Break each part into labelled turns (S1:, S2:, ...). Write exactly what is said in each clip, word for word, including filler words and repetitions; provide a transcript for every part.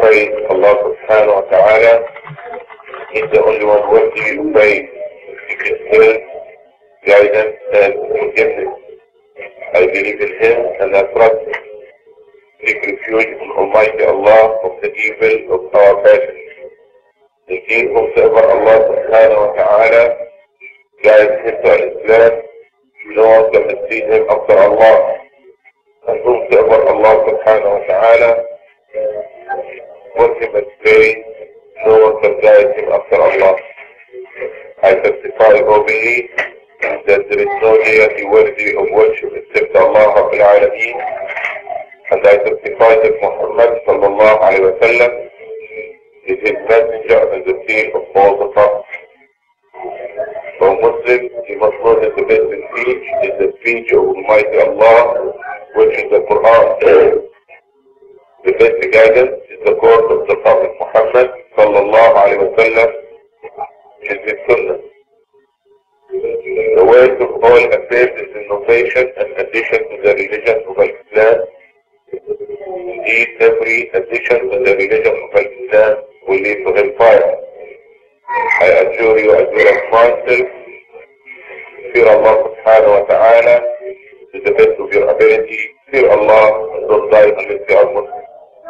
S1: praise Allah subhanahu wa ta'ala. He's the only one worthy of praise, seeking help, guidance, and forgiveness. I believe in Him and I trust Him. Seek refuge in Almighty Allah from the evil of our passions. Indeed, whomsoever Allah subhanahu wa ta'ala guides him to Islam, no one can mislead him after Allah. And whomsoever Allah subhanahu wa ta'ala wants him astray, no one can guide him after Allah. I testify openly that there is no deity worthy of worship except Allah Rabbil Alameen, and I testify that Muhammad sallallahu alayhi wa sallam is his messenger and the seal of all the prophets. For Muslims, he must know that the best speech is the speech of Almighty Allah, which is the Quran. The best guidance is the course of the Prophet Muhammad sallallahu alayhi wa sallam, which is his Sunnah. The words of all affairs is innovation and addition to the religion of Islam. Indeed, every addition to the religion of Islam will lead to hellfire. I adjure you as well as myself, fear Allah subhanahu wa ta'ala to the best of your ability. Fear Allah and don't die unless you are Muslim.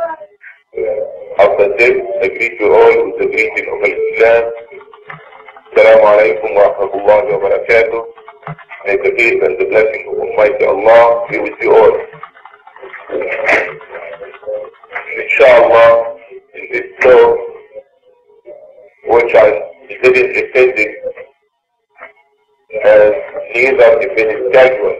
S1: After this, I greet you all with the greeting of Islam. Assalamu alaikum wa rahmatullahi wa barakatuh. May the peace and the blessing of Almighty Allah be with you all. Inshallah, in this talk, which I didn't intend it, and neither if it is scheduled.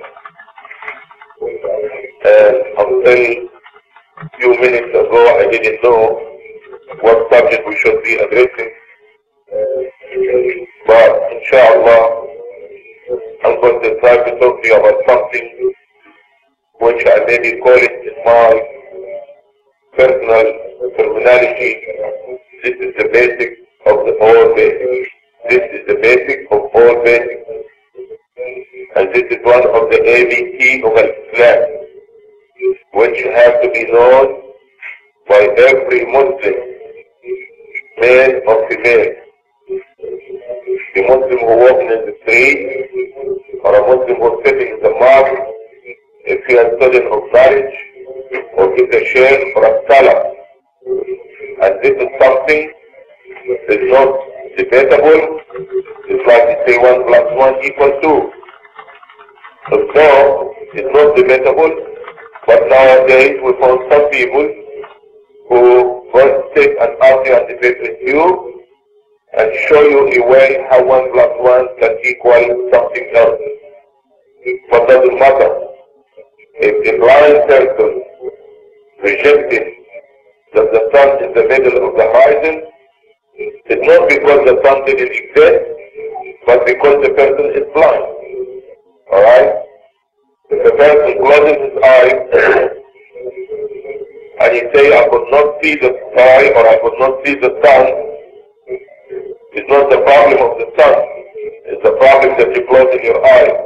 S1: And until a few minutes ago, I didn't know what subject we should be addressing. But inshallah, I'm going to try to talk to you about something which I maybe call it in my personal terminology. This is the basic of the all basics. This is the basic of all basics. And this is one of the A B C of Islam, which has to be known by every Muslim, male or female. The Muslim who walking in the street, or a Muslim who is sitting in the mosque, if he is studying of marriage, or is a sheikh or a scholar. And this is something that is not debatable. It's like to say one plus one equals two. So, it's not debatable, but nowadays we found some people who will take an argue and debate with you and show you a way how one plus one can equal something else. But doesn't matter. If the blind person rejected that the sun is the middle of the horizon, it's not because the sun didn't exist, but because the person is blind. Alright? If the person closes his eyes and he say, I could not see the sky or I could not see the sun, it's not the problem of the sun, it's the problem that you close in your eyes.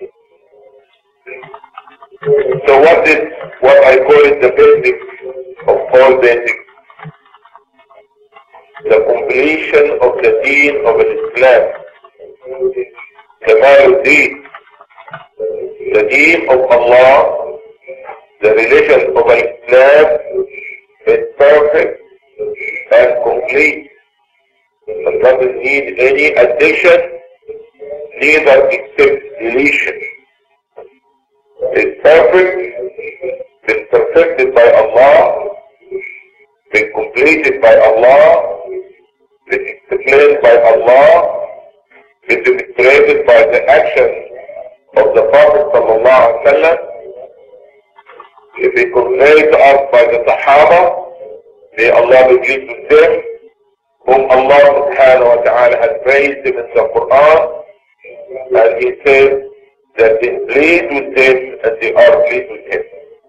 S1: So what is what I call it the basics of all basics? The completion of the deen of Islam. Kamaluddin. The deen of Allah, the religion of Islam is perfect and complete. It doesn't need any addition, neither except deletion. It's perfect, been perfected by Allah, been completed by Allah, been explained by Allah, been demonstrated by the action of the Prophet sallallahu alaihi wasallam. It been conveyed to us by the Sahaba, may Allah be pleased with them, whom Allah subhanahu wa ta'ala has praised them in the Quran, and He says that He is pleased with them and they are pleased with Him.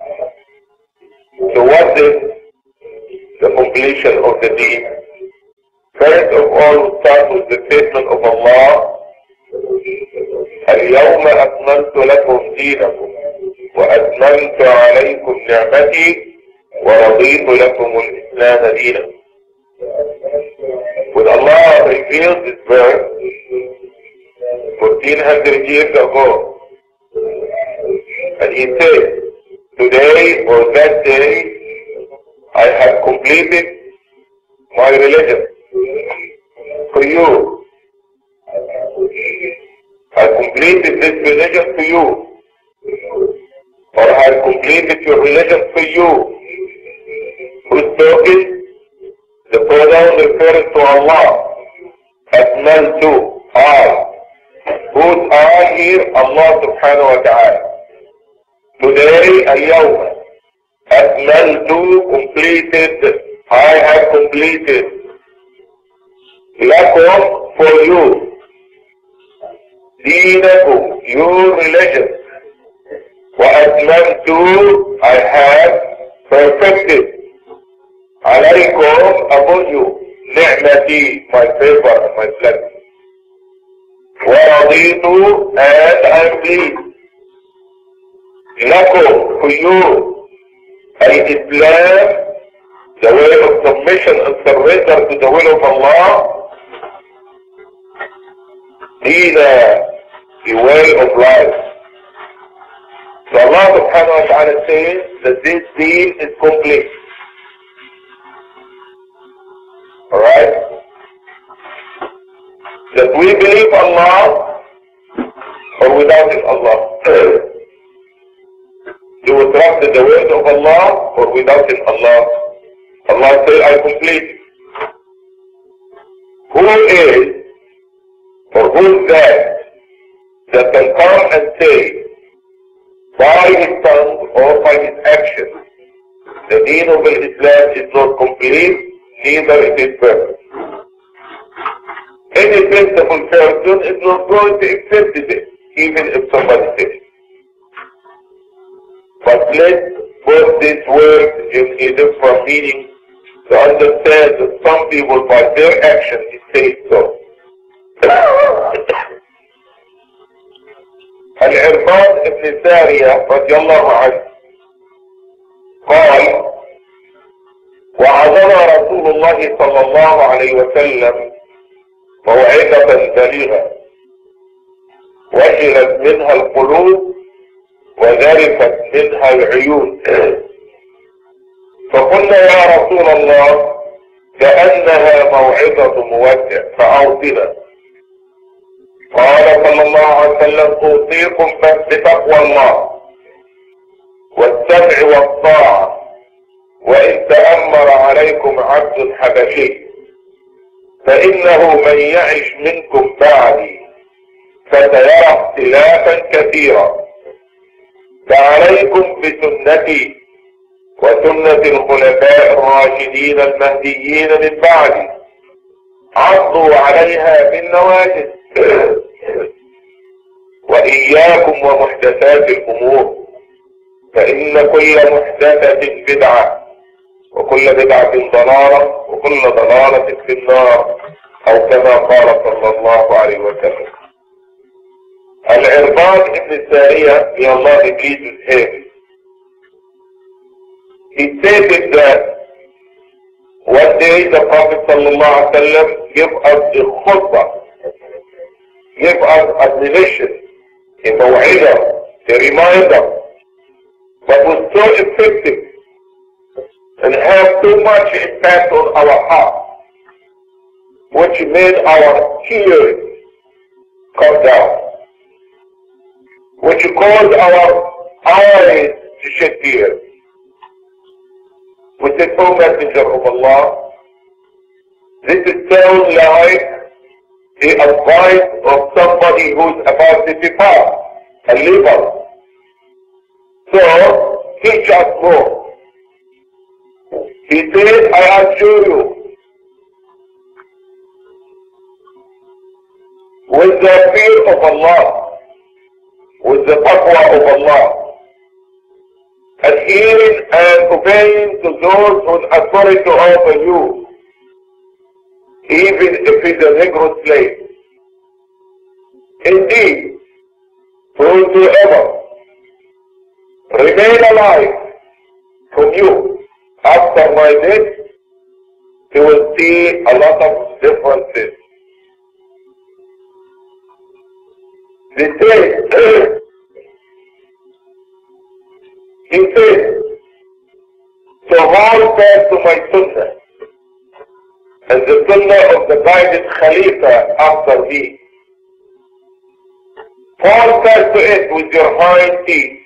S1: So what is the completion of the deen? First of all, we start with the statement of Allah, اليوم أكملت لكم دينكم وأتممت عليكم نعمتي وَرَضِيتُ لَكُمُ الْإِسْلَامَ دِينًا. When Allah revealed this verse fourteen hundred years ago, and He said, today or that day, I have completed my religion for you. I completed this religion for you. Or I have completed your religion for you. Who's talking? The pronoun referring to Allah. Akmaltu, I. Who's I here? Allah subhanahu wa ta'ala. Today, al-yawma. Akmaltu, completed. I have completed. Lakum, for you. Deenakum, your religion. وَأَتْمَمْتُ, I have perfected. عَلَيْكُمْ, upon you. نِعْمَتِي, my favor and my blessing. وَرَضِيتُ, and I am pleased. لَكُمْ, for you. Al-Islam, the way of submission and surrender to the will of Allah. Deena, the way of life. So Allah subhanahu wa ta'ala says that this deen is complete. Alright? That we believe Allah or without it Allah. Do we trust in the word of Allah or without it Allah? Allah says, I complete. Who is or who is that that can come and say by his tongue or by his action, the deen of Islam is not complete, neither it is perfect. Any sensible person is not going to accept it, even if somebody says it. But let's put this word in a different meaning to understand that some people by their action say so. العرباض ابن سارية رضي الله عنه قال وعظنا رسول الله صلى الله عليه وسلم موعظة بليغة وجلت منها القلوب وذرفت منها العيون فقلنا يا رسول الله كأنها موعظة مودع فأوصنا. قال صلى الله عليه وسلم أوصيكم بتقوى الله والسمع والطاعة وإن تأمر عليكم عبد حبشي فإنه من يعش منكم بعدي فسيرى اختلافا كثيرا فعليكم بسنتي وسنة الخلفاء الراشدين المهديين من بعدي عضوا عليها بالنواجذ وإياكم ومحدثات الأمور فإن كل محدثة بدعة وكل بدعة ضلالة وكل ضلالة في النار أو كما قال صلى الله عليه وسلم. العرباض ابن سارية may Allah be pleased with him. He stated that one day the Prophet sallallahu alaihi wasallam gave us a khutbah, gave us admonition, a maw'idah, a reminder that was so effective and had so much impact on our heart, which made our tears come down, which caused our eyes to shed tears. We said, O Messenger of Allah, this is sound like the advice of somebody who's about to depart and leave us. So, teach us more. He said, I assure you, with the fear of Allah, with the taqwa of Allah, adhering and obeying to those whose authority over you, even if it's a Negro slave. Indeed, whosoever remain alive from you after my death, he will see a lot of differences. They say, he said, so hold fast to my sunnah and the sunnah of the guided Khalifa after me. Hold fast to it with your hind teeth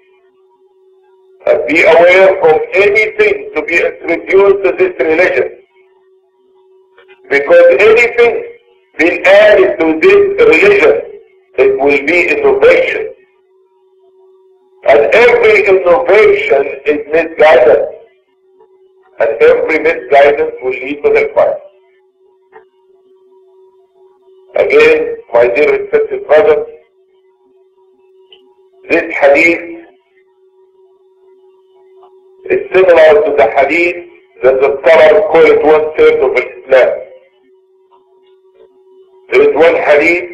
S1: and be aware of anything to be introduced to this religion. Because anything being added to this religion, it will be innovation. And every innovation is misguidance. And every misguidance will lead to hellfire. Again, my dear respected brothers, this hadith is similar to the hadith that the scholars call it one third of Islam. There is one hadith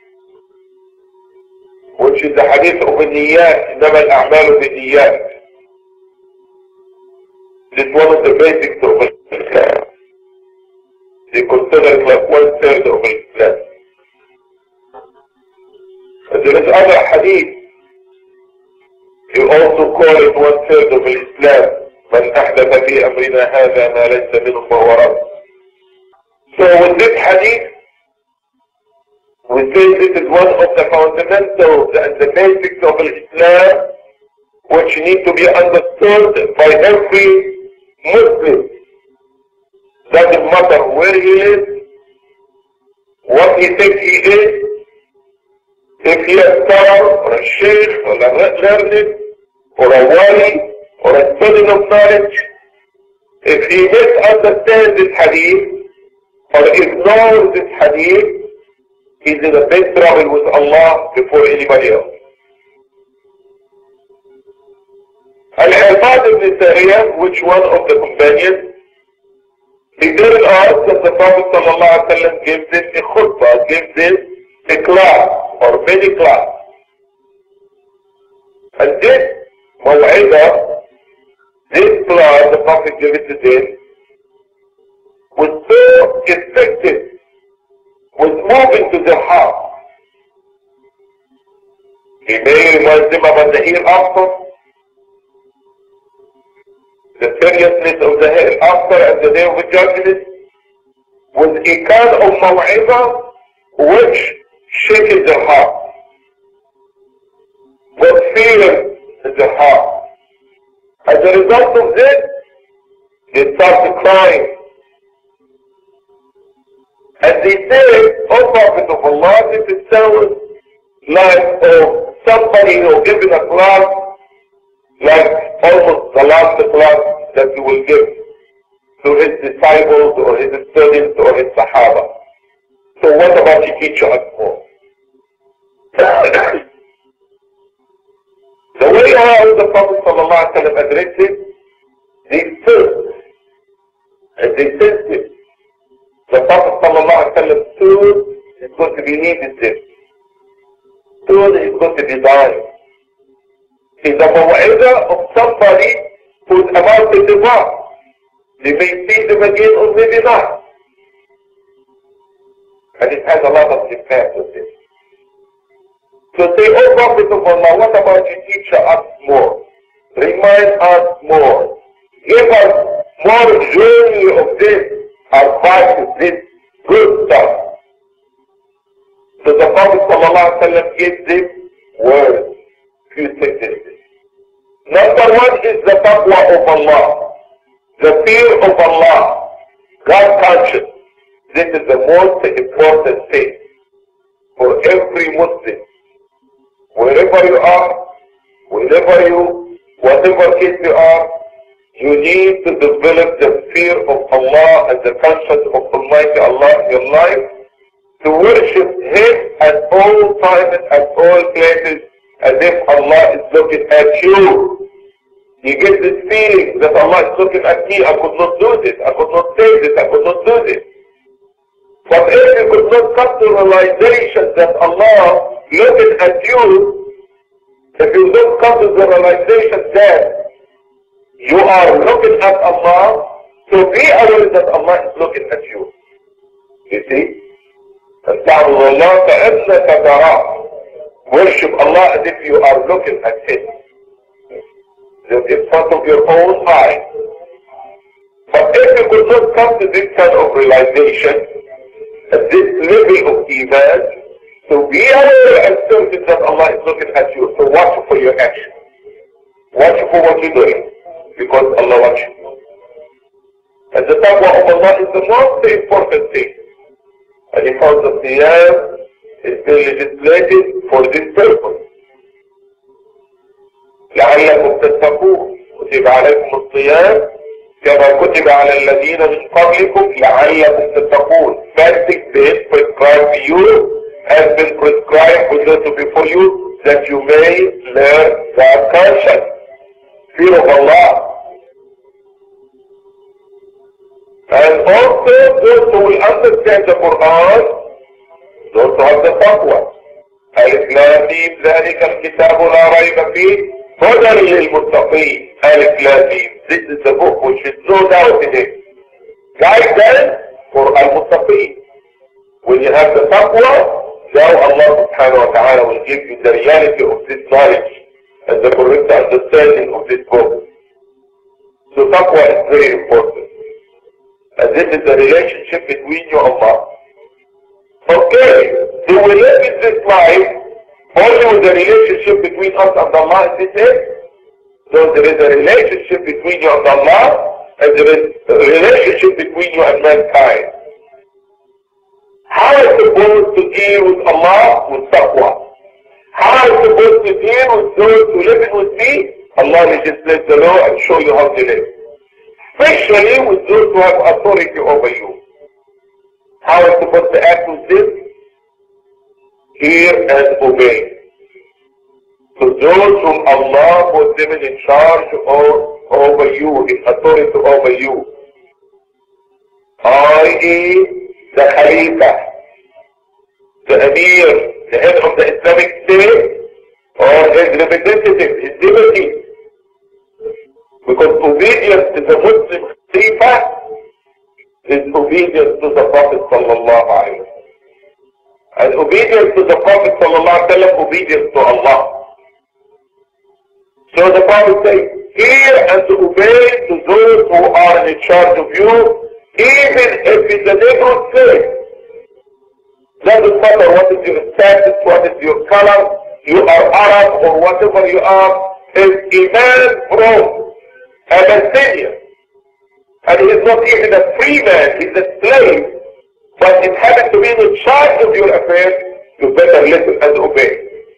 S1: which is the hadith of النيات, إنما الأعمال بالنيات. This is one of the basics of Islam. They consider it like one third of Islam. And there is other hadith, you also call it one third of Islam. من أحدث في أمرنا هذا ما ليس منه فهو رد. So with this hadith, we say this is one of the fundamentals and the basics of Islam which need to be understood by every Muslim. Doesn't matter where he is, what he thinks he is, if he is a scholar or a sheikh or a learned or a wali or a student of knowledge, if he misunderstands this hadith or ignores this hadith, he's in a big trouble with Allah before anybody else. Al-Irbad ibn Sariyah, which one of the companions, he didn't ask that the Prophet ﷺ gives this a khutbah, gives this a class or many class. And this maw'idah, this class the Prophet gave it to them, was so effective, was moving to their heart. He may remind them about the hereafter, the seriousness of the hereafter and the day of the judgment, was a kind of maw'idah which shaken their heart, was fear in their heart. As a result of this, they started crying. And they said, O Prophet of Allah, this is sounds like of somebody who given a class, like almost the last class that he will give to his disciples or his students or his Sahaba. So what about you teach us more? The way how the Prophet ﷺ addressed it, they stood and they sensed it. The Prophet ﷺ stood is going to be needed this. Stood is going to be dying. It's a maw'idah of somebody who's about to depart. They may see them again or maybe not. And it has a lot of impact with it. So say, O Prophet of Allah, what about you teach us more? Remind us more. Give us more journey of this advice, this good stuff. So the Prophet ﷺ gives this word, few sentences. Number one is the taqwa of Allah, the fear of Allah, God conscious. This is the most important thing for every Muslim. Wherever you are, whenever you, whatever case you are, you need to develop the fear of Allah and the conscience of Almighty Allah in your life, to worship Him at all times, at all places, as if Allah is looking at you. You get this feeling that Allah is looking at me, I could not do this, I could not say this, I could not do this. But if you could not come to realization that Allah looking at you, if you don't come to the realization that You are looking at Allah, so be aware that Allah is looking at you. You see? أن تعبد الله كأنك تراه. Worship Allah as if you are looking at Him. In front of your own eyes. But if you could not come to this kind of realization, at this level of Iman, so be aware and certain that Allah is looking at you. So watch for your action. Watch for what you're doing. Because Allah watches you. And the taqwa of Allah is the most important thing. And because the Siyam is being legislated for this purpose. لعلكم تتقون كتب عليكم الصيام كما كتب على الذين من قبلكم لعلكم تتقون. Fasting been prescribed to you has been prescribed with those before you that you may learn that conscience, fear of Allah. And also those who will understand the Quran, those who have the taqwa. ألف لام ميم ذلك الكتاب لا ريب فيه هدى للمتقين. ألف لام ميم. This is the book which is no doubt in it. Guidance for al-muttaqin. When you have the taqwa, now Allah subhanahu wa ta'ala will give you the reality of this knowledge and the correct understanding of this book. So taqwa is very important. And this is the relationship between you and Allah. Okay, do we live in this life only with the relationship between us and Allah and this is? So there is a relationship between you and Allah, and there is a relationship between you and mankind. How are you supposed to deal with Allah? With taqwa. How are you supposed to deal with those who live with me? Allah legislates the law and show you how to live. Especially with those who have authority over you. How are you supposed to act with this? Hear and obey. So those whom Allah put them in charge of, over you, in authority over you, that is the Khalifa, the Amir, the head of the Islamic State, or his representative, his deputy. Because obedience to the Muslim Khalifa is obedience to the Prophet sallallahu alayhi wa sallam. And obedience to the Prophet sallallahu alayhi wa sallam, obedience to Allah. So the Prophet says, hear and to obey to those who are in charge of you, even if it's a neighborhood slave. Doesn't matter what is your status, what is your color, you are Arab or whatever you are, is Iman from a Palestinian. And he is not even a free man, he is a slave. But it happens to be in charge of your affairs, you better listen and obey.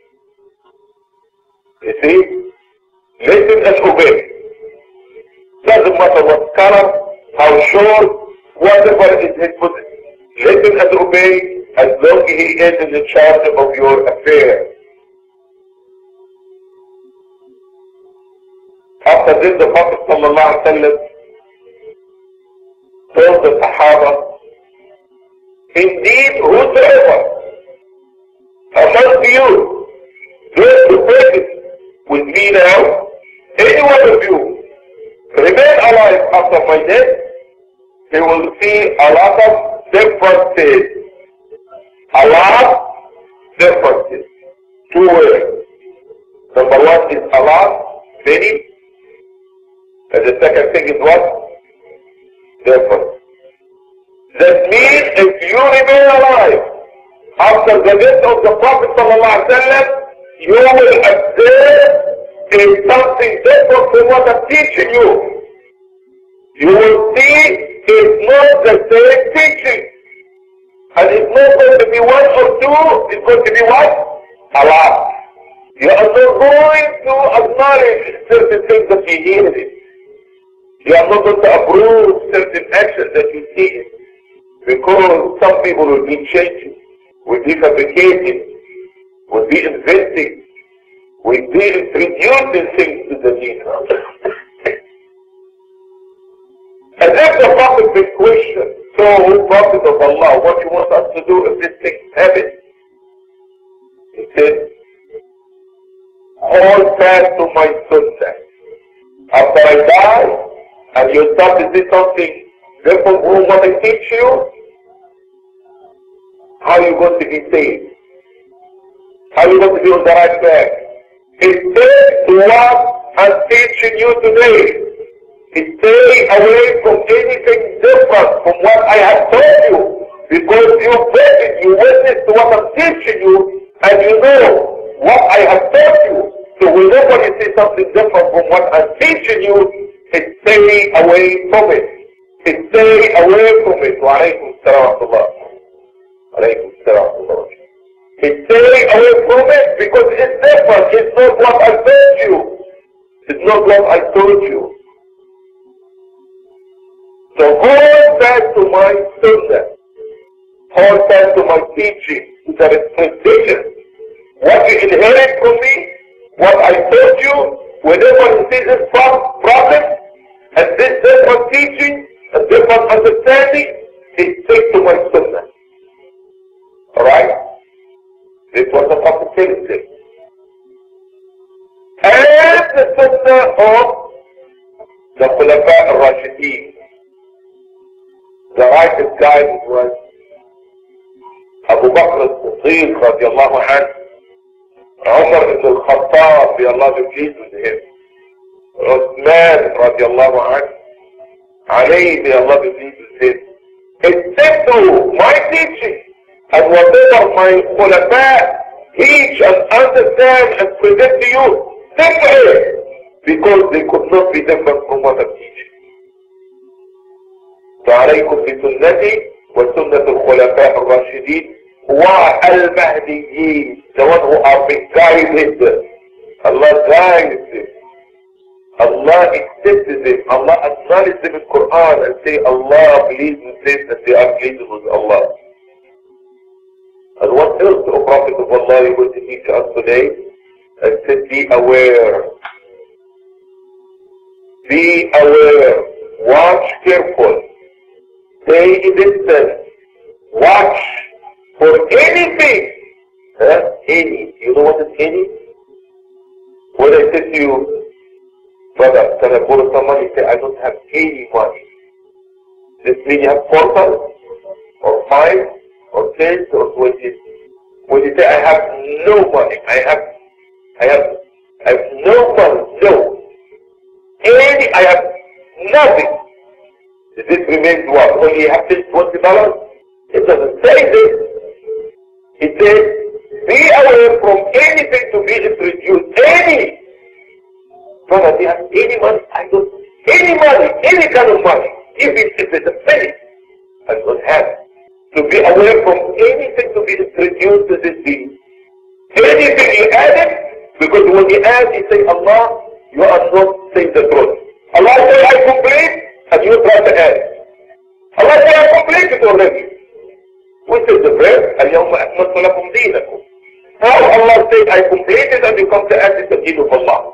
S1: You see? Listen and obey. Doesn't matter what color, how short, whatever is his position. Listen and obey as long as he is in charge of your affairs. After this, the Prophet sallallahu alaihi wasallam told the Sahaba, indeed, whosoever among you goes to practice with me now, any one of you remain alive after my death, he will see a lot of differences. A lot of differences. Two words. Number one is a lot, many. And the second thing is what? Different. That means if you remain alive after the death of the Prophet ﷺ, you will observe in something different from what I'm teaching you. You will see it's not the same teaching. And it's not going to be one or two, it's going to be what? A lot. You are not going to acknowledge certain things that you hear. You are not going to approve certain actions that you see. Because some people will be changing, will be fabricating, will be inventing, will be introducing things to the deen. And if the Prophet will question, so Prophet of Allah, what you want us to do if this thing happens? He said, hold fast to my sunnah. After I die, and you start to see something different from what I teach you, how are you going to be saved? How are you going to be on the right track? Instead, to what I'm teaching you today, stay away from anything different from what I have told you, because you read it, you witnessed to what I'm teaching you, and you know what I have taught you. So whenever you see something different from what I'm teaching you, stay away from it. Stay away from it. Wa alaykum assalam wa rahmatullah. Alaykum assalam wa rahmatullah. Stay away from it because it's different. It's not what I told you. It's not what I told you. So hold fast to my sunnah. Hold fast to my teaching. That is tradition. What you inherit from me, what I told you, whenever you see this problem, and this different teaching, a different understanding, it takes to my sunnah. Alright? This was the possibility. And the sunnah of the Khulafa al-Rashideen. The righteous guidance was Abu Bakr al-Siddiq radiallahu anhu, Umar ibn al-Khattab, may Allah be pleased with him, Uthman radiallahu anhu, Ali, may Allah be pleased with him. Except to my teaching and whatever my khulafa teach and understand and present to you, separate, because they could not be different from what I'm teaching. فعليكم بسنتي وسنة الخلفاء الراشدين والمهديين, the one who are being guided. Allah guides them. Allah accepts them. Allah acknowledges them in Quran and say Allah believes in this and they are pleased with Allah. And what else the Prophet of Allah is going to teach us today? And said, be aware. Be aware. Watch careful. Stay distant. Watch for anything. Huh? Any. You know what is any? When I say to you, brother, can I borrow some money? Say, I don't have any money. This means you have four thousand, or five, or ten, or twenty. When you say, I have no money, I have, I have, I have no money, no. Any, I have nothing. This remains what? Only you have this twenty dollars? It doesn't say this. It says, be away from anything to be introduced. Any. Brother, do you have any money? I don't. Any money, any kind of money, even if it's a penny, I don't have it. To be away from anything to be introduced to this being. Anything you add it, because when you add, you say, Allah, you are not saying the truth. Allah says, I complete, and you try to add. Allah says, I completed already. We say the verse, اليوم أكملت لكم دينكم. How Allah says, I completed, and you come to add it the deen of Allah.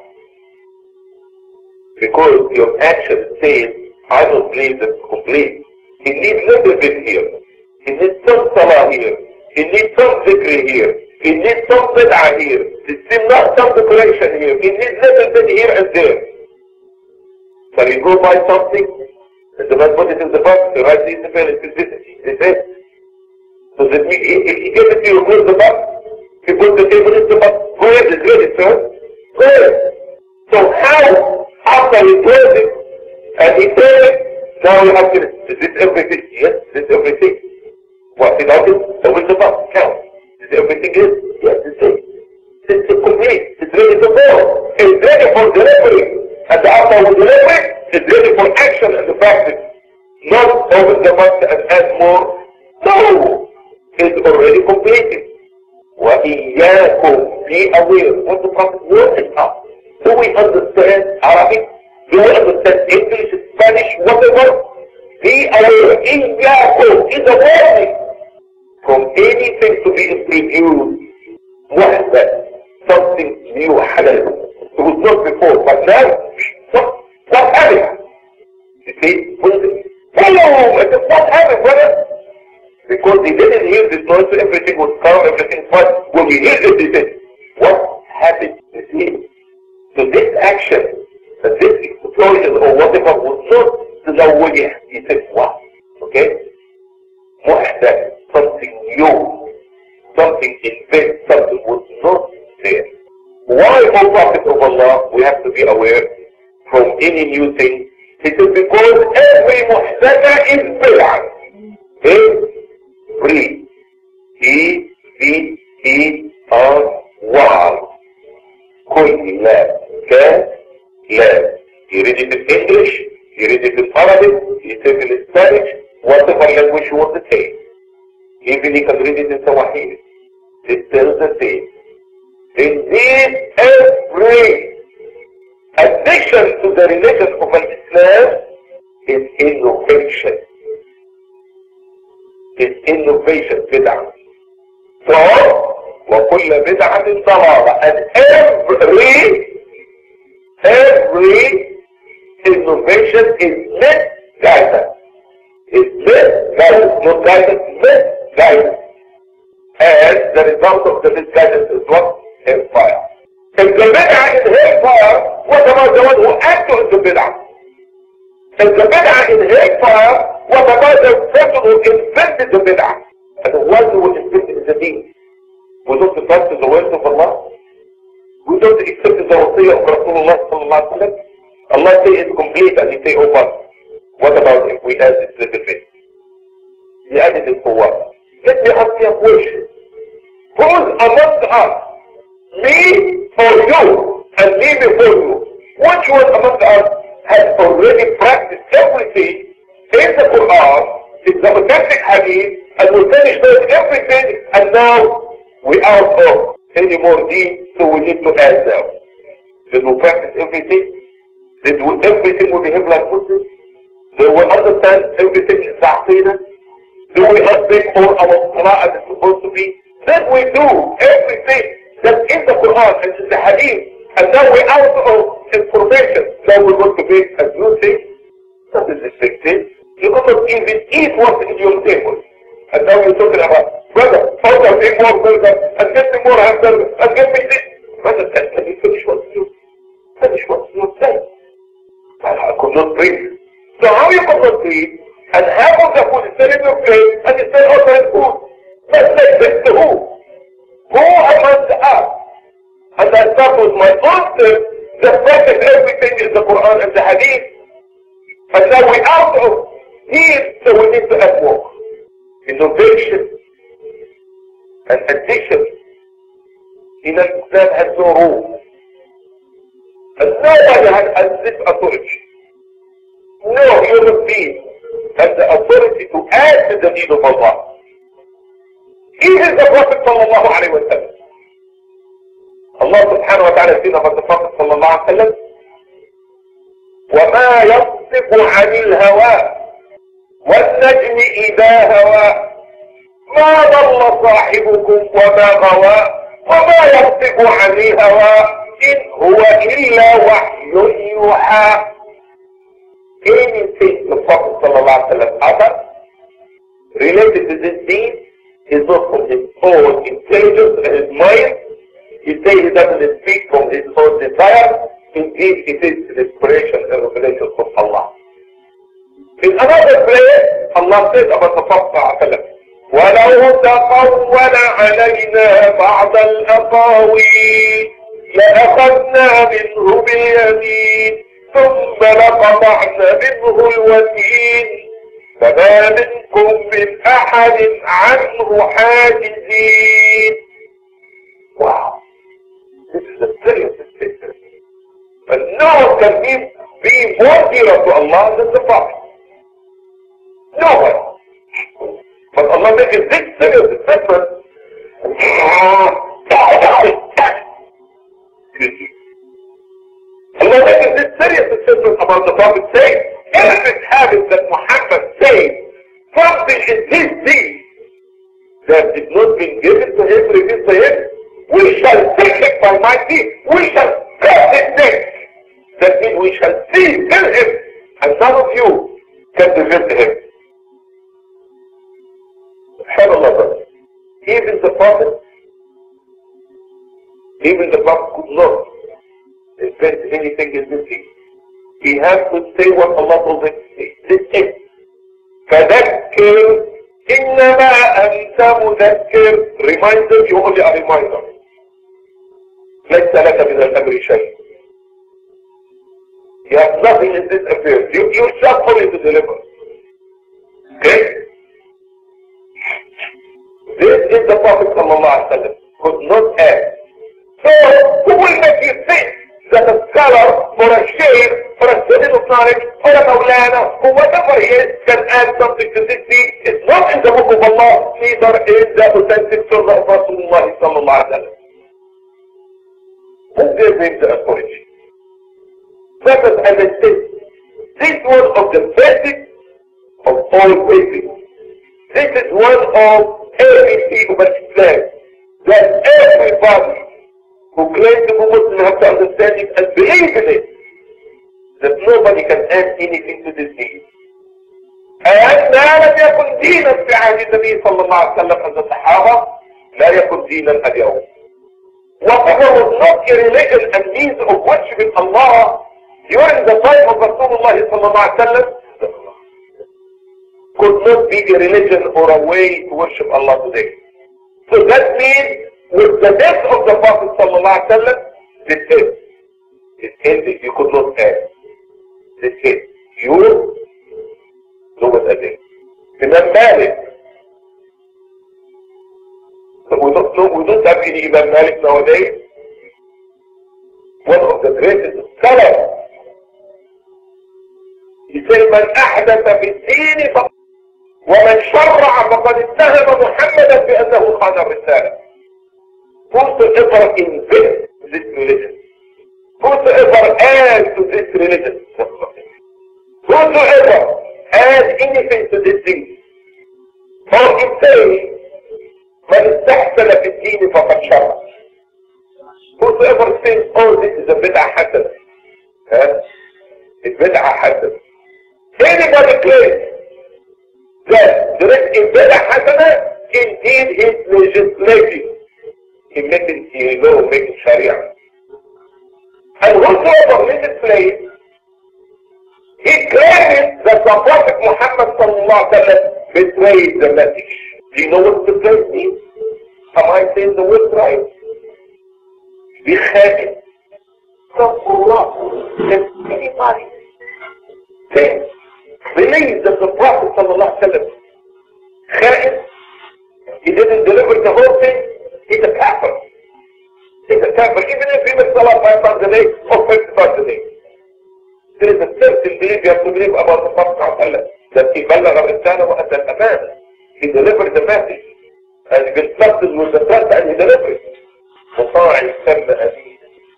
S1: Because your action says, I don't believe it's complete. He needs a little bit here. He needs some salah here. He needs some zikr here. He needs some bid'ah here. He needs not some decoration here. He needs little bit here and there. So you go buy something, and the man put it in the box, the right needs the bill, it's visiting. They say, so that means if he gives it to you, close the box. If you put the table in the box, go ahead, it's ready, sir. Go ahead. So how, after he closed it, and he told it, now you have to, is this everything? Yes, this is everything. What, you know this? Open the box, count. Is everything is? Yes, it's it. It's complete. It's ready to go. It's ready for delivery. And after we deliver it, it's ready for action and the practice. Not open the box and add more. No! It's already completed. وَإِيَّاكُمْ, be aware. What the Prophet warned us. Do we understand Arabic? Do we understand English, Spanish, whatever? Be aware. إِيَّاكُمْ is a warning from anything to be introduced. وَحْدَ, something new, halal. It was not before, but now, what, what happened? You see, hello, I said, what happened, brother? Because he didn't hear this noise, so everything was calm, everything fine. When he heard it, he said, what happened? You see? So this action, that this choices or whatever would not تزوجه. He said what? Okay? محدث, something new, something invent, something was not there. Why, O Prophet of Allah, we have to be aware from any new thing? It is because every muhdatha is bid'ah. Every. E, V, E, R, Y. كل لا كان لا. You read it in English, you read it in Arabic, you read it in Spanish, whatever language you want to say. Even you can read it in Swahili. It's still the same. Indeed, every addition to the religion of Islam is innovation. Is innovation, bid'ah. So, وَكُلَّ بِدْعَةٍ ضَلَالَةٍ. And every, every innovation is misguidance. Is misguidance, not guidance, misguidance. And the result of the misguidance is what? Hellfire. If the bid'ah is hellfire, what about the one who acted the bid'ah? If the bid'ah is hellfire, what about the person who invented the bid'ah? And the one who invented the deen? We don't practice the words of Allah. We don't accept the wasiyah of Rasulullah sallallahu alaihi wasallam. Allah says it's complete and He say over. What about if we add this little bit? He added it for what? Let me ask you a question. Who's among us? Me or you? And me before you? Which one among us has already practiced everything in the Quran, in the authentic hadith, and we finished doing everything, and now we are out of any more deeds, so we need to add now. Did we practice everything? Did we everything we behave like Muslims? Do we understand everything is Aqidah? Do we make all our salah as it's supposed to be? Then we do everything that's in the Quran and in the Hadith, and now we're out of information. Now we're going to make a new thing. That is expected. You cannot even eat what's in your table. And now you're talking about, brother, order me more burger, and get me more hamburger, and get me this. Brother, can you finish what you finish what you say? I could not breathe. So how you could not breathe, and half of the food is still in your plate, and you still ordering food? That's like this to who? Who among us? And I start with my answer, that practice everything in the Quran and the Hadith. And now we're out of here, so we need to add more. Innovation and addition in Islam has no rule. And nobody has this authority. No human being has the authority to add to the deen of Allah. Even the Prophet sallallahu alayhi wa sallam. Allah subhanahu wa ta'ala said about the Prophet sallallahu alayhi wa sallam, وَمَا يَصْدِقُ عَنِ الْهَوَىٰ وَالنَّجْمِ إِذَا هَوَىٰ مَا ضَلَّ صَاحِبُكُمْ وَمَا غَوَىٰ وَمَا يَصْدِقُ عَنِ الْهَوَىٰ إِنْ هُوَ إِلَّا وَحْيٌ يُوحَىٰ. Anything the Prophet sallallahu alayhi wa sallam uttered related to this deen is not from his own intelligence and his mind. He says he doesn't speak from his own desire. Indeed, it is the inspiration and revelation from Allah. In another place, Allah says about the Prophet sallallahu alayhi wa sallam, وَلَوْ تَقَوَّلَ عَلَيْنَا بَعْضَ الْأَقَاوِيلِ لَأَخَذْنَا مِنْهُ بِالْيَمِينِ ثُمَّ لَقَطَعْنَا مِنْهُ الْوَتِينَ فَمَا مِنْكُمْ مِنْ أَحَدٍ عَنْهُ حَاجِزِينَ. Wow, this is a serious statement. But no one can be, be more dear to Allah than the Prophet. No one. But Allah makes this serious statement. Allah makes this serious statement about the Prophet saying, if it happens that Muhammad says something in his deed that is not been given to him, revealed to him, we shall take it by my deed. We shall cut his neck. That means we shall see, kill him, and none of you can defend him. SubhanAllah. Even the Prophet, even the Prophet could not invent anything in this deed. He has to say what Allah told him to say. This is فذكر إنما أنت مذكر. Reminder, you only a reminder. ليس لك من الأمر شيء. You have nothing in this affair. You, you shall only to deliver. Okay? This is the Prophet sallallahu alaihi wasallam could not add. So, who will make you think that a scholar or a sheikh or a student of knowledge or a Mawlana or whatever he is can add something to this deed? It's not in the book of Allah, neither in the authentic sunnah of Rasulullah sallallahu alaihi wasallam. Who gave him the authority? That is, as I said, this one of the basics of all basics. This is one of every people of Islam that everybody who claims to be Muslim have to understand it and believe in it. That nobody can add anything to this deed. And ما لم يكن دينا في عهد النبي صلى الله عليه وسلم عند الصحابة لا يكن دينا اليوم. Whatever was not a religion and means of worshiping Allah during the time of Rasulullah sallallahu alaihi wasallam could not be a religion or a way to worship Allah today. So that means with the death of the Prophet sallallahu alaihi wasallam, this is it ended. You could not add. This is you know what I think. Imam Malik. So we don't know. We don't have any Imam Malik nowadays. One of the greatest scholars. يصير من أحدث في الدين فقط ومن شرع فقد اتهم محمدا بأنه خان الرسالة. Whosoever invents this religion, whosoever adds to this religion, whosoever adds anything to this thing, or it says من استحسن في الدين فقد شرع. Whosoever says, oh, this is a bid'ah hasan, huh? It's bid'ah hasan. Anybody claims that there is a bid'ah hasana, indeed is legislating. He making a law, making sharia. And whosoever legislates, he claims that the Prophet Muhammad sallallahu alaihi wasallam betrayed the message. Do you know what betrayed means? Am I saying the word right? Be khayr. So Allah, if anybody thinks, believes that the Prophet sallallahu alaihi wasallam khayr, he didn't deliver the whole thing, he's a kafir. He's a kafir, even if he makes salah five times a day or fifty times a day. There is a certain belief you have to believe about the Prophet sallallahu alaihi wasallam, that he بلغ الرسالة وأدى الأمانة. He delivered the message, and he been trusted with the trust and he delivered it. مطاع يسمى أمين.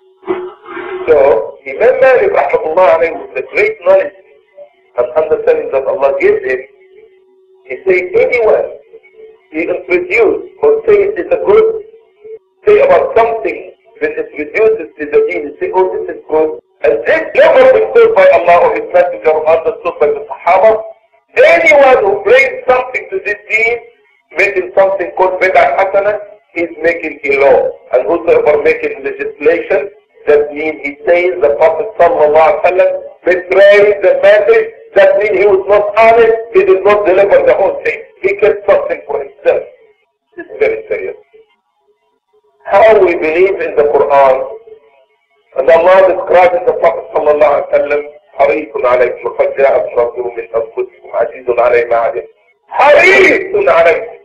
S1: So, Imam Malik rahmatullah alayhi, with the great knowledge and understanding that Allah gives him, he says anyone he introduced or says it's a good, say about something that introduces to the deen, say, oh, this is good, and this never been told by Allah or His Messenger or understood by the Sahaba. Anyone who brings something to this deen, making something called bid'ah hasanah, is making a law. And whosoever making legislation, that means he says the Prophet sallallahu alaihi wasallam betrayed the message. That means he was not honest, he did not deliver the whole thing. He kept something for himself. This is very serious. How we believe in the Quran, and Allah describes in the Prophet sallallahu alaihi wasallam, حريص عليكم وقد جاءكم رسول من أنفسكم عزيز عليه ما عليكم حريص عليكم.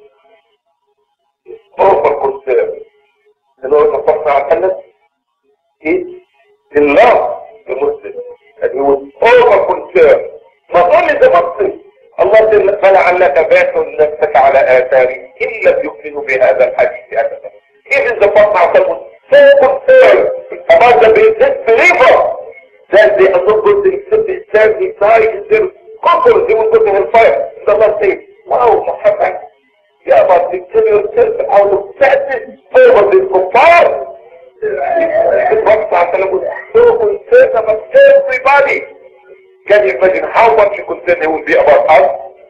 S1: Over concern. You know what the Prophet sallallahu alaihi wasallam is? He loved the Muslims, and he was over concerned. Not only the Muslims. Allah said, فَلَعَلَّكَ بَاخِعٌ نَفْسَكَ عَلَى آثَارِهِمْ إِن لَّمْ يُؤْمِنُوا بِهَذَا الْحَدِيثِ أَبَدًا. Even the Prophet was so concerned about the disbeliever that they are not going to accept Islam, he died in their kufr, they will go to hellfire. And Allah says, wow, Muhammad, you are about to kill yourself out of sadness over this kuffar. The Prophet was so concerned about everybody. Can you imagine how much concerned he will be about us?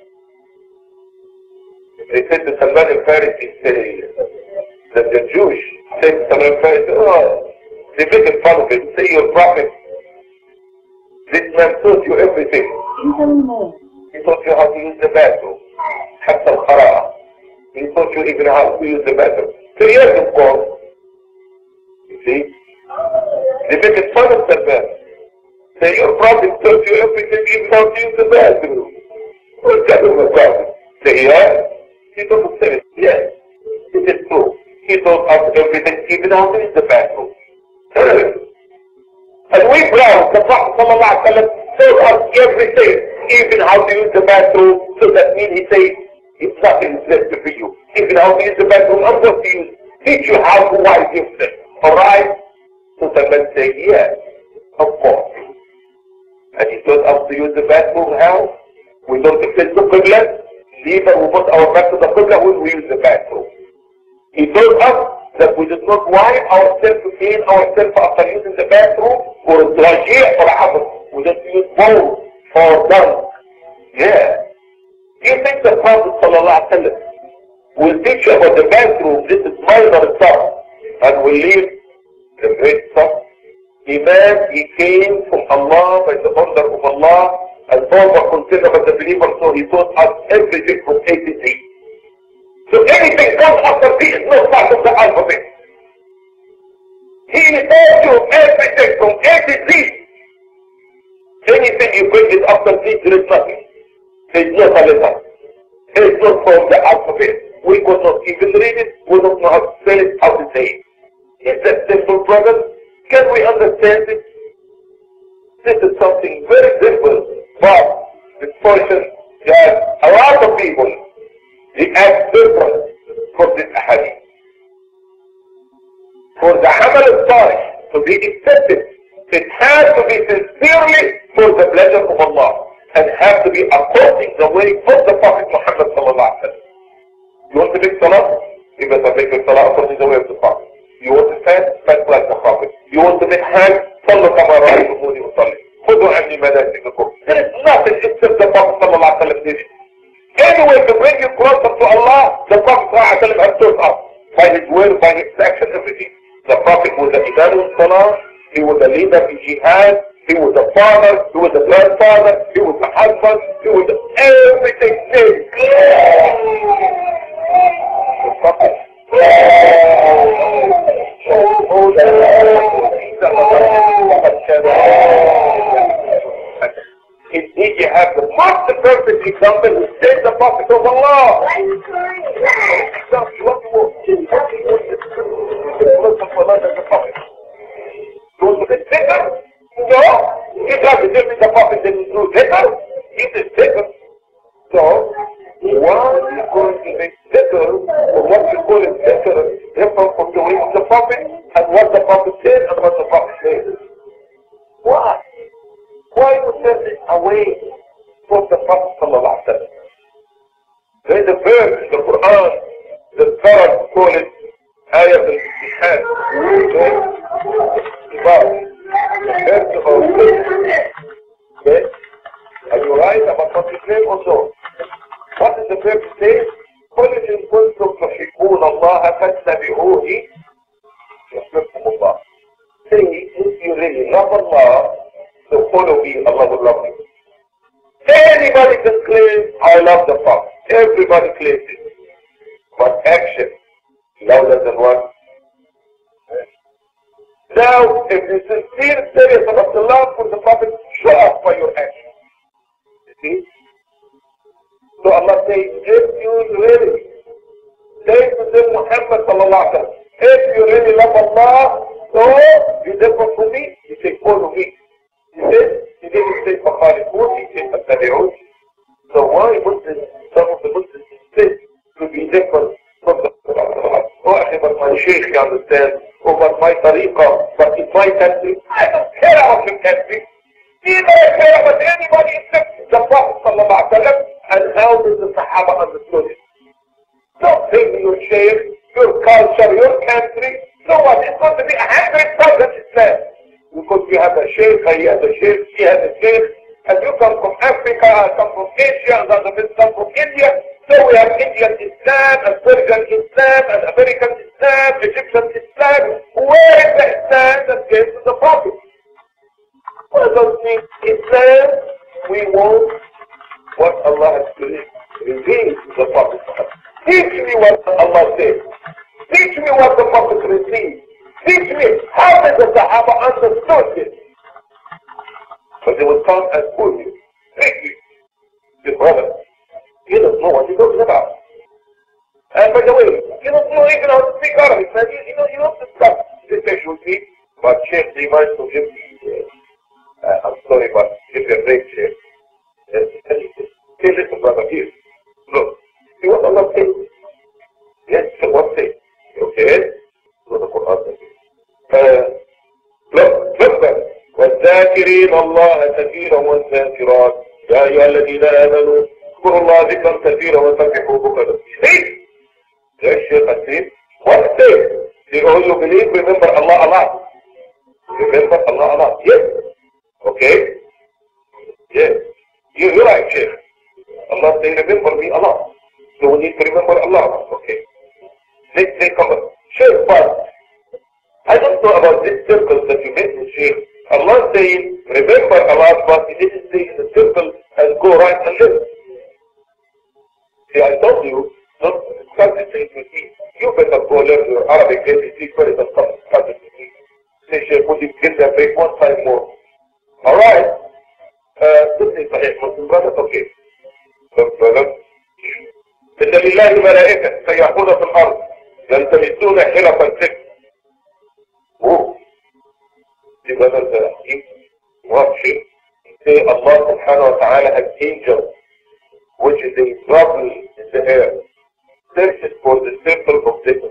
S1: They said to Salman al-Farisi, that the Jewish said to Salman al-Farisi, oh, they make fun of it, say your prophet did Imam taught you everything. He taught you how to use the bathroom. حتى القراءة. He taught you even how to use the bathroom. Three years of course. You see? They make it fun of the bathroom. Say your prophet taught you everything even how to use the bathroom. What kind of a prophet? Say yes. He taught us everything. Yes. It is true. He taught us everything even how to use the bathroom. And we proud, the Prophet sallallahu alaihi wasallam taught us everything, even how to use the bathroom, so that means he says, it's nothing left for you. Even how to use the bathroom, I'm going to use, teach you how to wipe yourself. Alright? So the man say, yes, of course. And he taught us to use the bathroom how? We don't face the Qibla, neither we put our back to the Qibla when we use the bathroom. He taught us that we did not wipe ourselves to clean ourselves after using the bathroom or dragia or habit. We just use bowl or dunk. Yeah. Do you think the Prophet sallallahu alaihi wasallam will teach you about the bathroom? This is minor stuff, and will leave the great stuff. Imam, he came from Allah by the order of Allah, and Allah considered as a believer, so he taught us everything from A to Z. So anything comes after B is not part of the alphabet. He taught you everything from A to Z. Anything you bring it after Z, there is nothing. It's not a letter. It's not from the alphabet. We could not even read it. We don't know how to spell it, how to say it. Is that simple, brother? Can we understand it? This is something very simple. But this person has a lot of people. They act different for this hadith. For the amal al-salih to be accepted, it has to be sincerely for the pleasure of Allah, and has to be according the way of the Prophet Muhammad sallallahu alaihi wasallam. You want to make salah? You better make your salah according the way of the Prophet. You want to fast? Fast like the Prophet. You want to make hajj? صلوا كما رأيتموني أصلي. خذوا عني مناسككم. There is nothing except the Prophet sallallahu alaihi wasallam did it. Anyway, to bring you closer to Allah, the Prophet sallallahu alaihi wasallam has taught us by his word, by his action, everything. The Prophet was the Imam of Salah, he was the leader in jihad, he was the father, he was the grandfather, he was the husband, he was the everything. The Prophet. Indeed, you have the most perfect example who says the Prophet of Allah. Was it bigger? No. You try to tell me the Prophet didn't do bigger. He did bigger. So, why are you going to make bigger, or what you call it bigger, different from the way of the Prophet, and what the Prophet said, and what the Prophet said? Why? Why you send it away from the Prophet sallallahu alaihi wasallam? There is a verse in the Quran, the Arabs call it Ayat al-Imtihan. Okay? Are you right about what you claim also? What does the verse say? قل إن كنتم تحبون الله فاتبعوني يحببكم الله. Say, if you really love Allah, so follow me, Allah will love you. Anybody can claim, I love the Prophet. Everybody claims it. But action, louder than what? Now, if you sincere, serious about the love for the Prophet, show us by your action. You see? So Allah says, if you really say to them, Muhammad sallallahu alaihi wasallam, if you really love Allah, so you differ from me, you say, follow me. He said, he didn't say فَخَالِفُونِ, he said فَاتَّبِعُونِ. So why Muslims, some of the Muslims insist to be different from the Prophet? Oh, but my sheikh, you understand, or but my tariqah, but in my country, I don't care about your country. Neither I care about anybody except the Prophet sallallahu alaihi wasallam, and how does the Sahaba understood it? Don't think your sheikh, your culture, your country, so what? It's going to be a hundred thousand Islam. Because you have a sheikh, he has a sheikh, he has a sheikh, and you come from Africa, I come from Asia, and others come from India, so we have Indian Islam, and Persian Islam, and American Islam, Egyptian Islam. Where is the Islam that came to the Prophet? What does it mean? It's Islam, we want what Allah has revealed to the Prophet. Teach me what Allah said. Teach me what the Prophet received. Teach me how did the Sahaba understood this. But they would come and pull you. Thank you. Your brother, you don't know what you're talking about. And by the way, you don't know even how to speak Arabic, man. You, you know, you don't discuss this issue with me. But Sheikh, do you mind to give me, uh, uh, I'm sorry, but give me a break, Sheikh. Uh, hey, listen, brother, here. Look, see what Allah says? Yes, what says? Okay? What the Quran says. Uh, look, look back. والذاكرين الله كثيرا والذاكرات يا أيها الذين آمنوا اذكروا الله ذكرا كثيرا وسبحوه بكرة. See? Yes, Sheikh Hasib. What says? See, all you believe, remember Allah a lot. Remember Allah a lot. Yes. Okay? Yes. You, you're right, Sheikh. Allah say, remember me a lot. So we need to remember Allah. Okay. Let's say, come on. Sheikh, but I don't know about this circle that you mentioned, Sheikh. Allah saying, remember Allah, but He didn't say in the circle and go right and left. See, I told you, don't start the thing with me. You better go learn your Arabic, get it, speak very well, start it with me. Say, Sheikh, would you get that break one time more? Alright. Uh, this is Sahih Muslim, brother, okay. Look, brother. إن لله ملائكة سيحون في الأرض يلتمسون حلف الذكر. Oh, the brothers are watching. Say Allah subhanahu wa ta'ala has angels, which is a trouble in the air, searches for the circle of dhikr.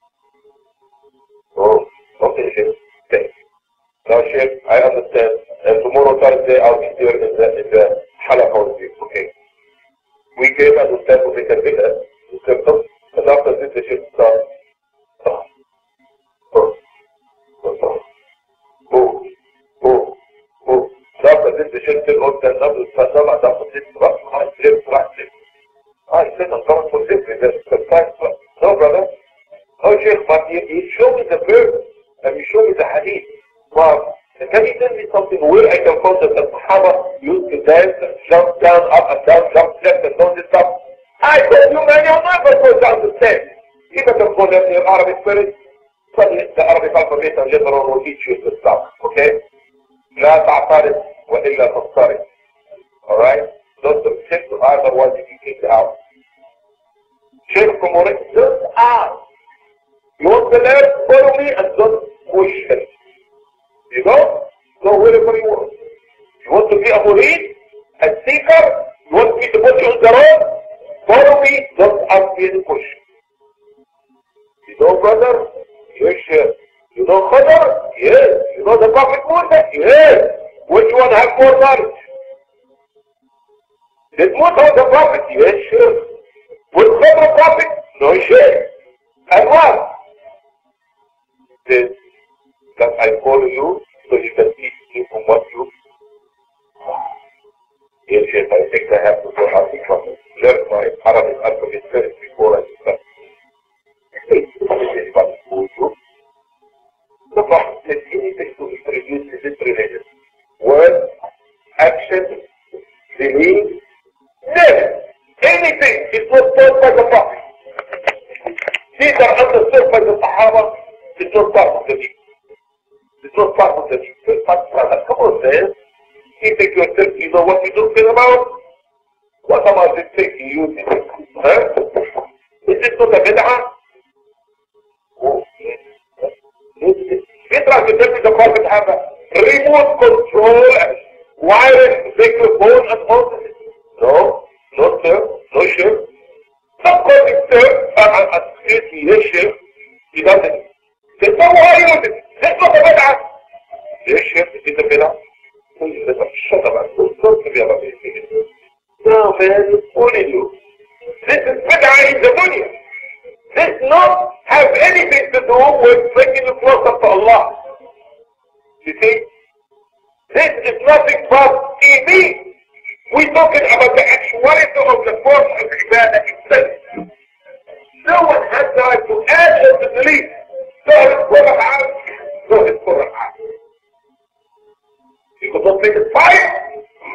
S1: Oh, okay, Sheikh. Okay. Now, Sheikh, I understand. And tomorrow Thursday I'll be there in the, in the halaqah with you. Okay. We came and we said we make a bigger circle, and after this the Sheikh starts. Oh. Oh. Oh. Oh. Oh. Oh. After this the Sheikh said, oh, stand up, stand up, and after this, right, right, left, right, left. I said, I'm coming for this, the time. No, brother. Oh, Sheikh, but you, you show me the verse, and you show me the hadith. Wow. Can you tell me something where I can find that the Sahaba used to dance and jump down, up and down, jump left and down this stuff? I told you, man, you'll never go down the stairs. You better go learn your Arabic first, study the Arabic alphabet and later on will teach you the stuff, okay? لا تعترض وإلا تضطرب. Alright? Don't object to otherwise you can kick it out. Sheikh Kumuri, just ask. You want to learn? Follow me and don't push it. You know? Go wherever you want. You want to be a murid, a seeker, you want me to put you on the road? Follow me, don't ask me any question. You know, brother? Yes, sir. You know Khadr? Yes. You know the Prophet Musa? Yes. Which one has more knowledge? Did Musa was the Prophet? Yes, sir. Was Khadr a Prophet? No, sir. And what? Says that I follow you so you can teach me from what you. Yes, yes, I think I have to go out and learn my Arabic alphabet first before I start. This is what I told you. The Prophet said anything to introduce to this religion. Word, action, belief, never. Anything is not taught by the Prophet. These are understood by the Sahaba. It's not part of the deen. It's not part of the deen. It's not part of the Come on, man. You think yourself, you know what you're talking about? What about this thing you use? Huh? Is this not a bid'ah? Oh, yes. Bid'ah to tell me the Prophet have a remote control and wireless microphone and all this. No, no sir, no sir. Not calling sir, uh, uh, excuse me, yes sir. He doesn't. They say, why are you using it? That's not a bid'ah. Yes sir, it is a bid'ah. Shut up, man. Don't give me about this. No, man, it's fooling you. This is bid'ah in the dunya. This not have anything to do with bringing you closer to Allah. You see? This is nothing but T V. We're talking about the actuality of the form of ibadah itself. No one has time to add or to delete. So it's Quran. So it's Quran. You could not make it five,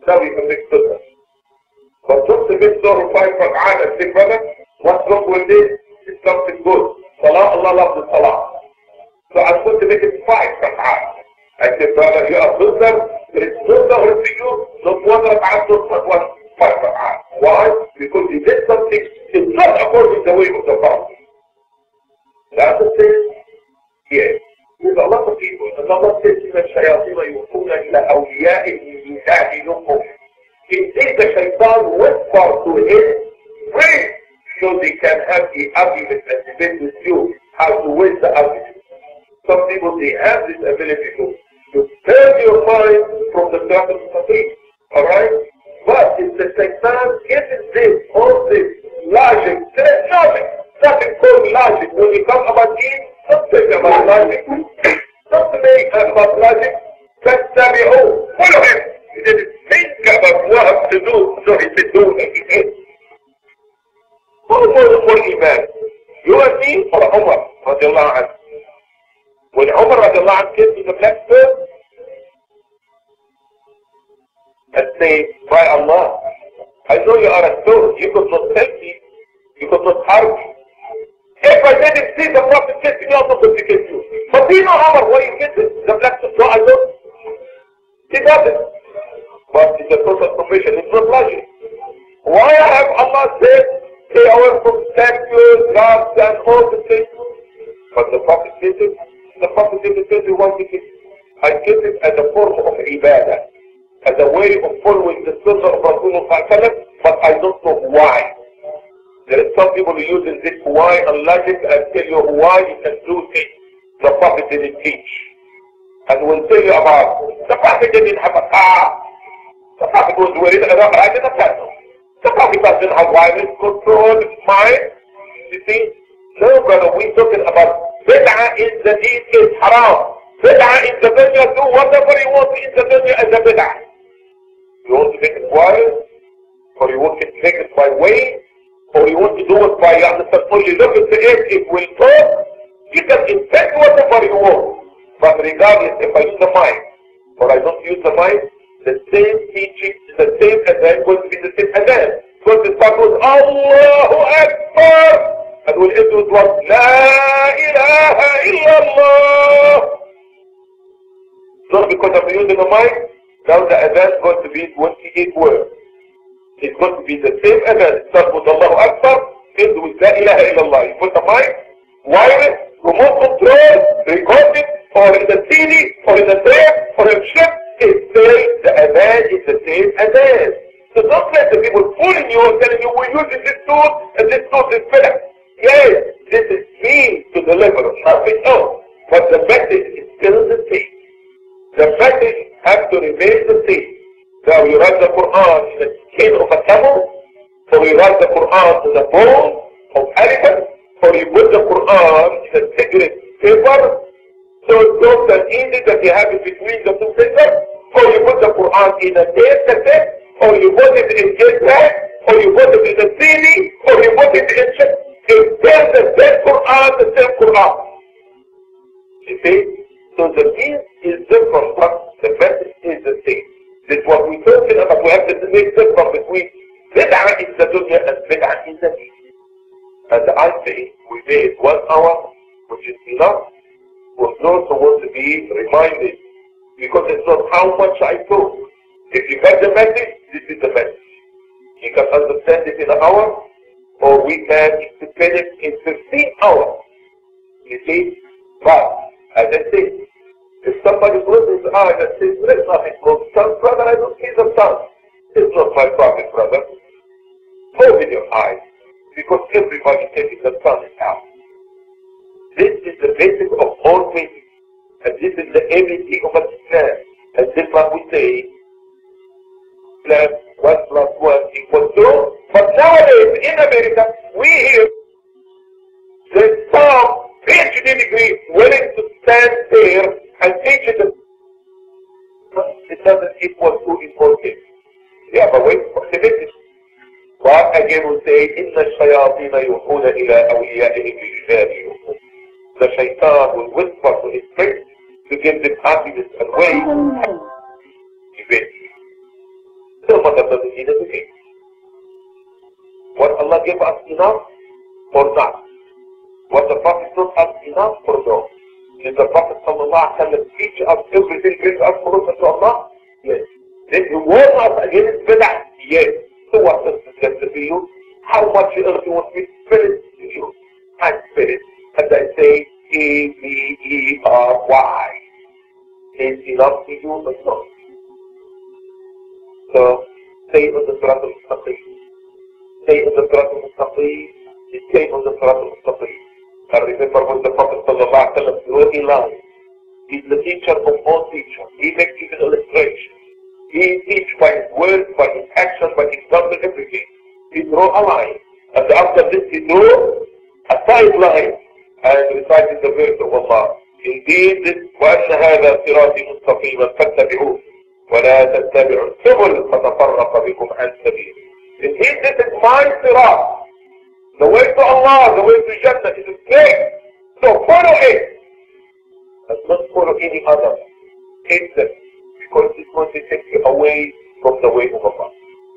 S1: Now you can make sunnah. But just to make Zohar five rak'at and say, brother, what's wrong with this? It's something good. Salah, Allah loves the salah. So I'm going to make it five rak'at. I said, brother, you are Muslim. There is no Zohar for you. Not one rak'at, not one five rak'at. Why? Because you did something it's not according to the way of the Prophet. That's the thing. Yes. There's a lot of people. And Allah says, إِنَّ الشَّيَاطِينَ يُوحُونَ إِلَىٰ أَوْلِيَائِهِمْ لِيُجَادِلُوكُمْ. Indeed, the shaitan whisper to his friends so they can have the argument and debate with you how to win the argument. Some people, they have this ability to, to turn your mind from the Sirāṭ al-Mustaqīm. Alright? But if the shaitan gives this, all this logic, there is nothing. Nothing called logic. When you come about deen, don't think about logic. Don't think about logic. Just study, oh, follow him. He didn't think about what to do, so he said do it. He did. Who was for Iman? You and me or Umar radiallahu anhu? When Umar radiallahu anhu came to the black bird and say, by Allah, I know you are a stone. You could not tell me. You could not harm me. If I didn't see the Prophet kiss me, also could kiss you. But do you know Umar why he kisses the black bird? No, I don't. He doesn't. But it's a source of information. It's not logic. Why have Allah said, stay away from statues, gods, and all the things? But the Prophet said it. The Prophet didn't say they want to kiss it. I kiss it as a form of ibadah, as a way of following the sunnah of Rasulullah, but I don't know why. There are some people who use this why and logic and tell you why you can do things the Prophet didn't teach. And will tell you about the Prophet didn't have a car. The Prophet was wearing a right in a pattern. The Prophet doesn't have wireless control mind. You see? No, brother, we're talking about bid'ah in the deen is haram. Bid'ah in the dunya, do whatever you want in the dunya as a bid'ah. You want to make it wireless, or you want to make it by weight, or you want to do it by, you understand, only look at the earth, it will talk. You can invent whatever you want. But regardless, if I use the mind, or I don't use the mind, the same teaching, the same adhan, going to be the same adhan. Because the start was Allahu Akbar, and when it was what? La ilaha illallah. Not because I'm using the mind, now the adhan is going to be twenty-eight words. It's going to be the same adhan. It starts with Allahu Akbar, ends with La ilaha illallah. You put the mind, wireless, remote control, record it, or in the T V, or in the train, or in a ship, it says the adhan is the same adhan. So don't let the people fooling you and telling you we're using this tool and this tool is better. Yes, this is means to deliver nothing else. But the message is still the same. The message has to remain the same. So you write the Quran in the skin of a camel, or you write the Quran in the bone of elephant, or you put the Quran in a cigarette paper, so it's not that easy that you have it between the two fingers, or you put the Quran in a tape cassette, or you put it in a bag, or you put it in a C D, or you put it in a... It's still the same Quran, the same Quran. You see? So the means is different, but the message is the same. That's what we're talking about. We have to make difference between bid'ah in the dunya and bid'ah in the deen. And I say, we made one hour, which is enough for those who want to be reminded. Because it's not how much I talk. If you got the message, this is the message. You can understand it in an hour, or we can explain it in fifteen hours. You see? But, as I say, if somebody closes his eyes and says, there's nothing called sun, brother, I don't see the sun. It's not my prophet, brother. Open your eyes, because everybody thinks the sun is out. This is the basic of all things. And this is the A B C of Islam. And just like we say, Islam, one plus one equals two. But nowadays, in America, we hear there's some PhD degree willing to stand there and teach it. It doesn't equal two equal things. Yeah, but wait for the message. But again we say, إِنَّ الشَّيَاطِينَ يُوحُونَ إِلَىٰ أَوْلِيَائِهِمْ لِيُجَادِلُوكُمْ. The shaitan will whisper to his friends to give them happiness and way. Eventually. doesn't mean anything. What Allah gave us enough or not? Was the Prophet taught us enough or no? Did the Prophet sallallahu alaihi wasallam teach us everything, bring us closer to Allah? Yes. Did he warn us against bid'ah? Yes. So what does this get to you? How much else you want me to spirit to you? I spirit. And I say A B E R Y. Is enough to you or not? So stay on the Sirat al-Mustaqim. Stay on the Sirat al-Mustaqim. Stay on the Sirat al-Mustaqim. I remember when the Prophet sallallahu alaihi wasallam wrote in life. He's the teacher of all teachers. He makes even illustration. He teaches by his words, by his actions, by his example, everything. He drew a line. And after this he drew a side line and recited the verse of Allah. Indeed, this وَأَنَّ هَذَا صِرَاطِي مُسْتَقِيمًا فَاتَّبِعُوهُ وَلَا تَتَّبِعُوا السُّبُلَ فَتَفَرَّقَ بِكُمْ عَنْ سَبِيلِهِ. Indeed, this is my sirat. The way to Allah, the way to Jannah is straight. So follow it. And not follow any other. Hate them. Because it's going to take you away from the way of Allah.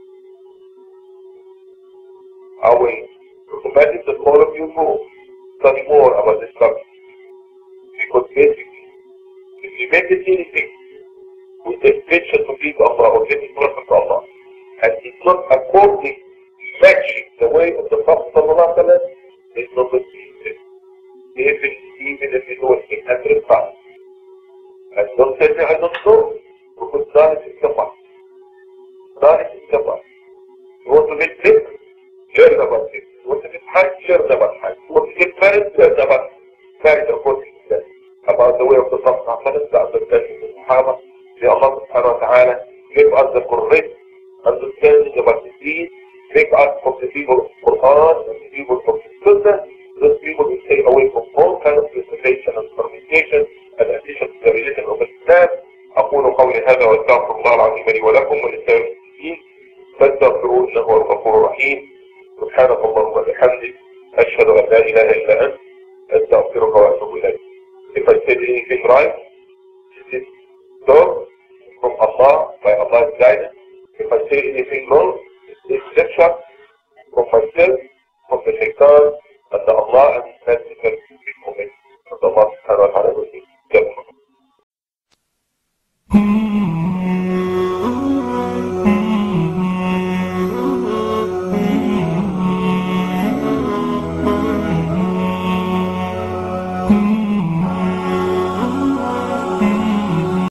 S1: Away. Imagine that all of you go study more about this subject. Because basically, if you make it anything with the intention to please Allah or getting closer to Allah, and it's not according matching the way of the Prophet sallallahu alaihi wasallam, it's not going to be easy. Even, even if you know it in hundred times. And don't tell me I don't know, because knowledge is kafar. Knowledge is kafar. You want to get sick? Learn about it. You want to get high? Learn about high. You want to get married? Learn about marriage according to that. About the way of the Prophet sallallahu alaihi wasallam, the understanding of the Sahaba. May Allah subhanahu wa ta'ala give us the correct understanding about the deen. Make us from the people of Quran and the people of Sunnah. Those people who stay away from all kinds of recitation and fermentation and addition to the religion of Islam. أقول قولي هذا وأستغفر الله العظيم لي ولكم ولسائر المسلمين فاستغفروه إنه هو الغفور الرحيم. سبحانك اللهم وبحمدك أشهد أن لا إله إلا أنت أستغفرك وأتوب إليك. If I said anything right, it is so from Allah, by Allah's guidance. If I say anything wrong, it's lecture from myself, from the shaitan, and the Allah and His Messenger will make. And Allah subhanahu wa ta'ala will be.